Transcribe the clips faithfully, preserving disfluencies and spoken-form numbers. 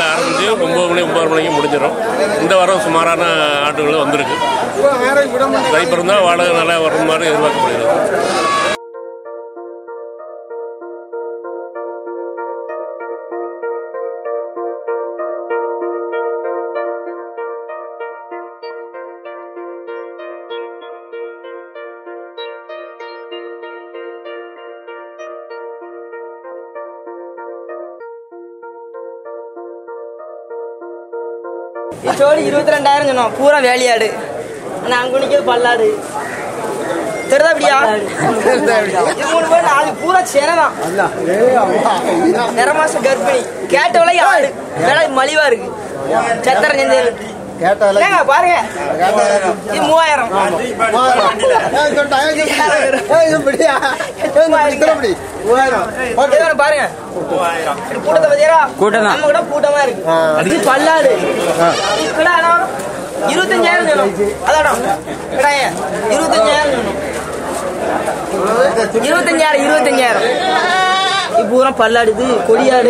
காலையில் ஆரம்பித்து ஒம்பது மணி ஒம்பது மணிக்கு முடிஞ்சிடும். இந்த வாரம் சுமாரான ஆட்டுகள் வந்திருக்கு. தை பிறந்தால் வாடகை நல்லா வர்ற மாதிரி எதிர்பார்க்கப்படுகிறது. ஜோடி இருபத்தி ரெண்டாயிரம் சொன்னோம். பூரா வேலையாடு. நான் குனிக்கிறது பல்லாடு. தெரியுதா அப்படியா? மூணு பேர் நாலு பூரா சேனதான். நிற மாசம் கர்ப்பிணி. கேட்ட விலை ஆடு விலை மலிவா இருக்கு. சத்திர நெஞ்சல் பாருங்க. இது மூவாயிரம். பாருங்க கூட்டத்தை பத்தியா கூட்டம் நம்ம கூட கூட்டமா இருக்கு. பல்லாடு இருபத்தஞ்சாயிரம் சொன்னோம். அதான் இருபத்தஞ்சாயிரம் சொன்னோம். இருபத்தஞ்சாயிரம் இருபத்தஞ்சாயிரம் பூரா பல்லாடு. இது கொடியாடு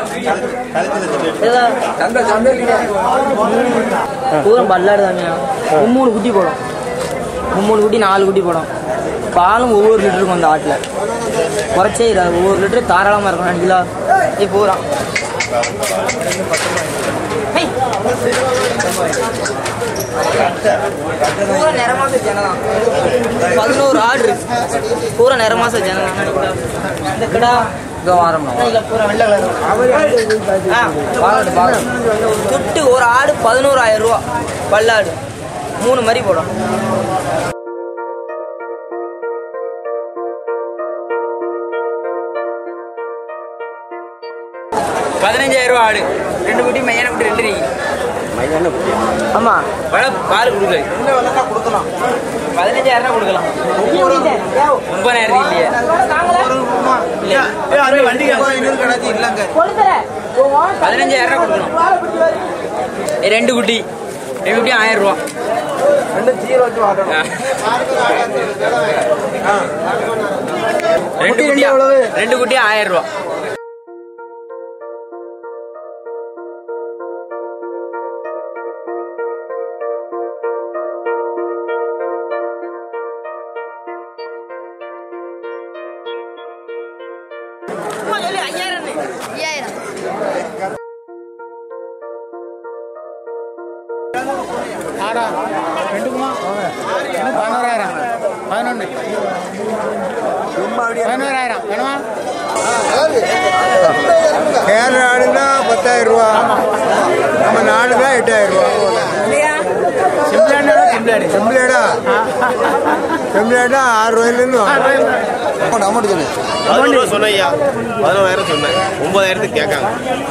பூரா பல்லாடு தாங்க. மூணு குட்டி போடும். மூணு குட்டி நாலு குட்டி போடும். பாலும் ஒவ்வொரு லிட்டருக்கும் அந்த ஆட்டில் குறைச்சே இராது. ஒவ்வொரு லிட்டரு தாராளமாக இருக்கும். ரெண்டு கிலோ இது பூரா பூரா நிறமாச ஜனதான். பதினோரு ஆடு இருக்கு. பூரா நிறமாச ஜனதான். இந்த கடா துட்டு ஒரு ஆடு பதினோராயிரம் ரூபா. பல்லாடு மூணு மாதிரி போடும். பதினஞ்சாயிரம் ரூபா ஆடு. ரெண்டு குட்டி மையான குட்டி ரெண்டு நீங்க ஆமா பால் கொடுக்கல. பதினஞ்சாயிரம் கொடுக்கலாம். ஒன்பதாயிரம் இல்லையா? பதினஞ்சாயிரம் கொடுக்கணும். ரெண்டு குட்டி ரெண்டு குட்டி ஆயிரம் ரூபா. ரெண்டு குட்டி ரெண்டு குட்டி ஆயிரம் ரூபா. பதினோராயிரம் பதினொன்று பதினோராயிரம் வேணுமா? கேரள ஆடுனா பத்தாயிரம் ரூபா. நம்ம நாடுனா எட்டாயிரம் ரூபா. செம்பிளாடு செம்பிளாடா செம்பிளாடா ஆறு ரூபாயிலேருந்து அமௌண்ட் சொன்னேன். பதினோரு ரூபா சொன்னையா? பதினோராயிரம் சொன்னேன். ஒன்பதாயிரத்துக்கு கேட்காங்க.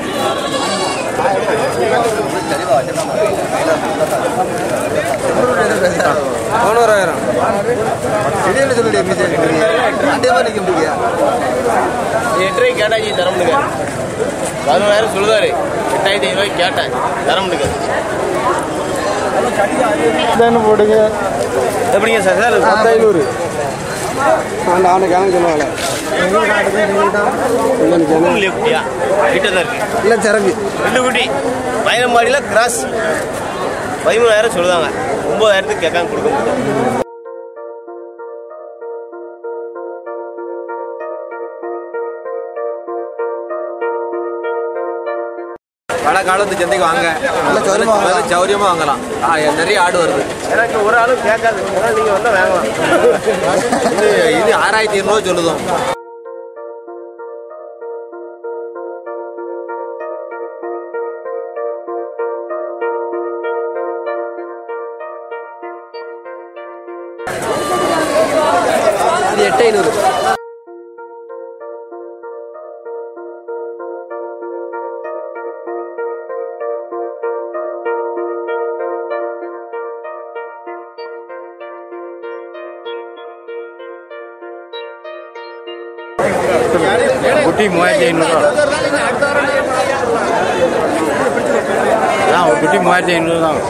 பதினோராயிரம் திடீர்னு சொல்லுடைய நிற்க முடியா? எட்டரை கேட்டாச்சு தர முடியுங்க. பதினோராயிரம் சொல்லுதாரு. எட்டாயிரத்தி ஐநூறுவாய்க்கு கேட்டேன் தர முடியுங்க. போடுங்க எப்படிங்க சார்? சார் பத்து ஐநூறு அந்த ஆண்டு கணக்கு சொல்லுவாங்க. குட்டியா கிட்ட தான் இருக்கு. இல்லை சிறப்பு ரெண்டு குட்டி பயணமாடியில் கிராஸ் பதிமூணாயிரம் சொல்லுதாங்க. ஒன்பதாயிரத்துக்கு கேட்காங்க கொடுக்க முடியும். கடை காலத்து சந்தைக்கு வாங்க. நல்ல சௌரியமா வாங்கலாம். நிறைய ஆடு வருது. எனக்கு ஒரு ஆளும் கேட்காது. நீங்க வந்தா வாங்கலாம். இது ஆறாயிரத்தி இருநூறு சொல்லுதோம். இது எட்டு ஐநூறு. குட்டி மூவாயிரத்தி ஐநூறுரூவா. ஒரு குட்டி மூவாயிரத்தி ஐநூறு தான்.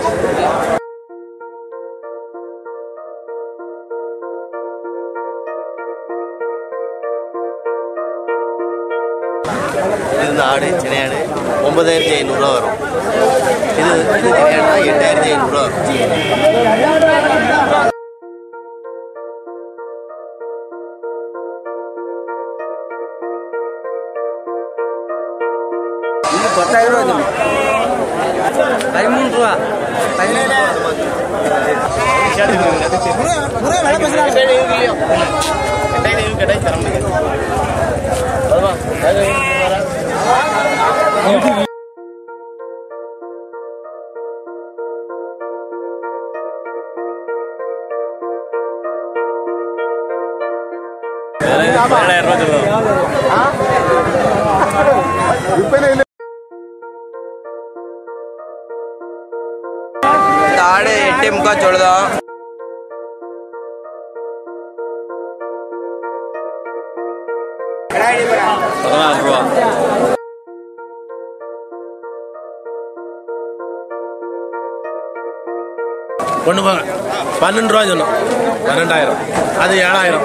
ஆடு சின்ன ஆடு ஒன்பதாயிரத்தி ஐநூறுரூவா வரும். இது இது தனியானா எட்டாயிரத்தி ஐநூறுரூவா வரும். இது பத்தாயிரம் ரூபா பதிமூணு ரூபா பதினேழு ஏழாயிரம் ரூபா ஆடு எட்டே முக்கா சொல்லுதோம். பதினாறு ரூபா. ஒன்று போங்க பன்னெண்டு ரூபா சொன்னோம். பன்னெண்டாயிரம் அது ஏழாயிரம்.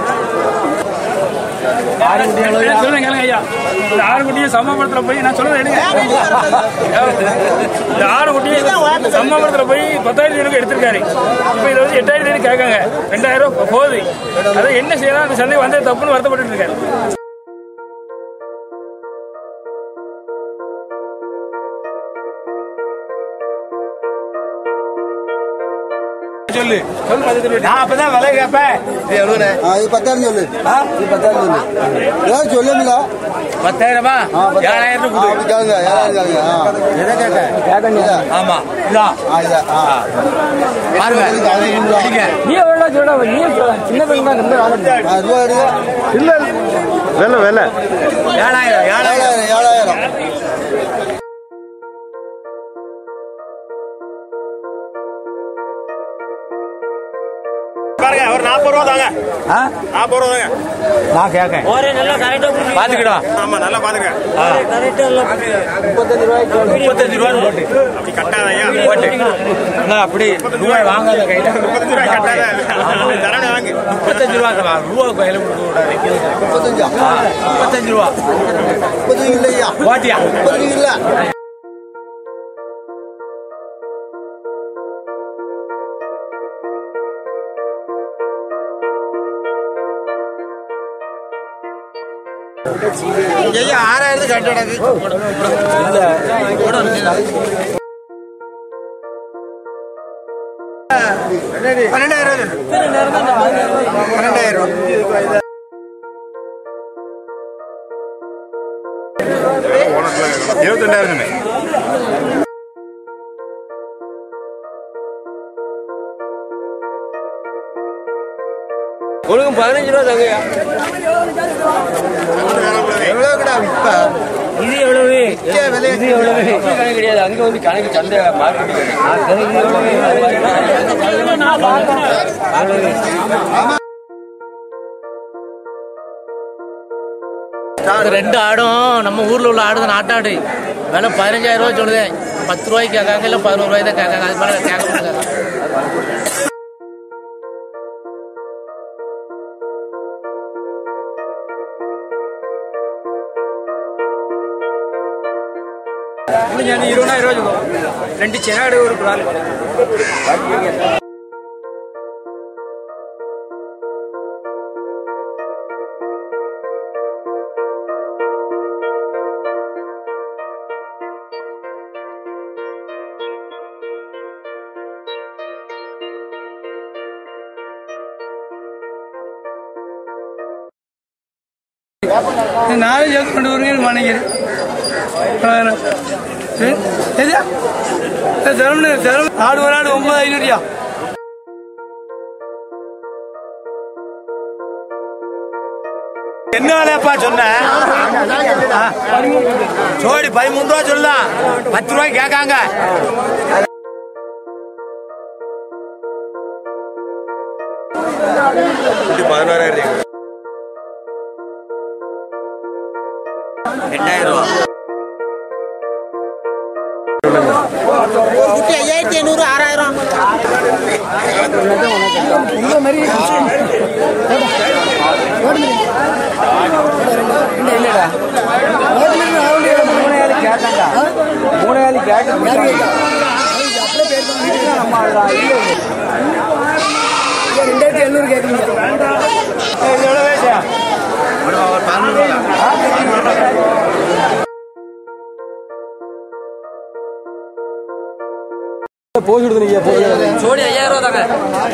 சொல்லுங்க ஐயா, இந்த ஆறு குட்டியை சமபுரத்தில் போய் நான் சொல்றது இந்த ஆறு குட்டியை சமபுரத்தில் போய் பத்தாயிரத்தி ஐநூறு எடுத்திருக்காரு. இப்போ இதை வந்து எட்டாயிரத்தி ஐநூறு கேட்காங்க. ரெண்டாயிரம் ரூபா போகுது. அதை என்ன செய்யலாம்? அந்த சந்தை வந்தது தப்புன்னு வருத்தப்பட்டு இருக்காரு. சொல்லு நான் அப்பதான் விலை கேட்பேன். பத்தாயிரம் சொல்லு இது பத்தாயிரம் சொல்லு ஏதாவது சொல்லுங்கள பத்தாயிரமா ஏழாயிரம் கேளுங்க ஏழாயிரம் கேளுங்க ஆமா பாருங்க. நீ எவ்வளோ சொல்ல நீ சின்ன பையன் தான் ரொம்ப இல்ல வேலை வேலை ஏழாயிரம் ஏழாயிரம் ஏழாயிரம் பாருங்க. ஒரு நாற்பது ரூபா தாங்க. நாற்பது ரூபா தாங்க நான் கேட்கேன். பாத்துக்கிடா. ஆமா நல்லா பாத்துக்க. முப்பத்தஞ்சு ரூபாய் போட்டு அப்படி கட்டாதையா போட்டு அப்படி ரூபாய் வாங்காத கையில முப்பத்தஞ்சு ரூபாய் கட்டாத தரணை வாங்க. முப்பத்தஞ்சு ரூபா ரூபா கையில முப்பத்தஞ்சா முப்பத்தஞ்சு ரூபா முப்பத்தஞ்சு இல்லையா ஓட்டியா முப்பத்தஞ்சு இல்ல ஆறாயிரத்து கட்டடக்கு பன்னெண்டாயிரம் பன்னெண்டாயிரம் இருபத்தி ரெண்டாயிரம் உனக்கு பதினஞ்சு ரூபா தங்கயா. எவ்வளவுடா இப்ப இது எவ்வளவு இது எவ்வளவு கணக்கு கிடையாது. அங்க வந்து கணக்கு சந்தை மார்க்கெட்டிங் ரெண்டு ஆடும் நம்ம ஊர்ல உள்ள ஆடு நாட்டாடு விலை பதினஞ்சாயிரம் ரூபாய் சொல்லுதேன். பத்து ரூபாய்க்கு கேட்காங்க, இல்லை பதினோரு ரூபாய் தான் கேட்காங்க. அது மேலே கேட்க முடியாது. இருபதாயிரம் ரூபாய் ரெண்டு செனாடு ஒரு குரால். நானும் சேர்த்து கொண்டு வருங்க மனைக்கிறேன். ஆடு ஒரு ஆடு ஒன்பது ஐநூறுயா. என்ன வேலையாப்பா சொன்ன? சோடி பதிமூணு ரூபா சொல்லலாம். பத்து ரூபாய் கேட்காங்க. பதினாறாயிரம் எட்டாயிரம் ரூபா. குட்டி ஐயாயிரத்தி ஐநூறு ஆறாயிரம். இல்லடா மூணாயிரம் கேட்டு ரெண்டாயிரத்தி எழுநூறு கேட்குறீங்க போச்சுடுது நீங்க ஜோடி ஐயாயிரம் ரூபா தாங்க.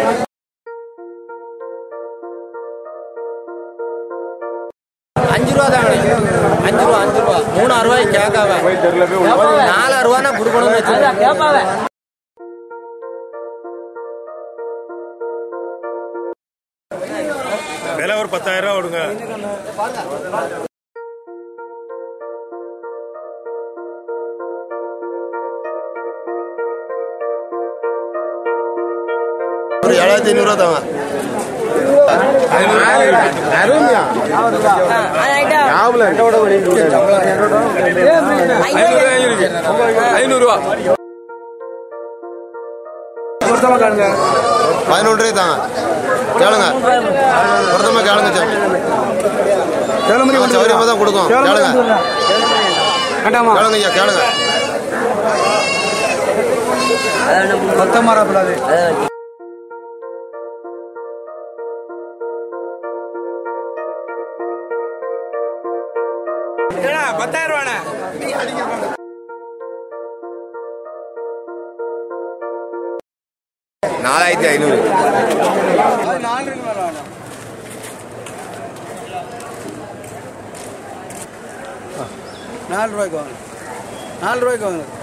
அஞ்சு ரூபா தாங்க. அஞ்சு ரூபா அஞ்சு ரூபா மூணாயிரம் ரூபாய்க்கு கேட்காவ நாலாயிரம் ரூபானா கொடுக்கணும்னு கேட்பாவ. விலை ஒரு பத்தாயிரம் ரூபா விடுங்க. ஒரு ஏழாயிரத்தி ஐநூறுவா தாங்க. ஐநூறுரூவா பதினொன்று தாங்க. கேளுங்க ஒருத்தமா கேளுங்க சார் சௌரியமா தான் கொடுக்கும். கேளுங்க கேளுங்க ஐயா கேளுங்க பத்தமாறாப்படாது. பத்தாயிரம் ரூபாண்ணா. நாலாயிரத்தி ஐநூறு நாலு ரூபாய்க்கு வாங்க நாலு ரூபாய்க்கு வாங்க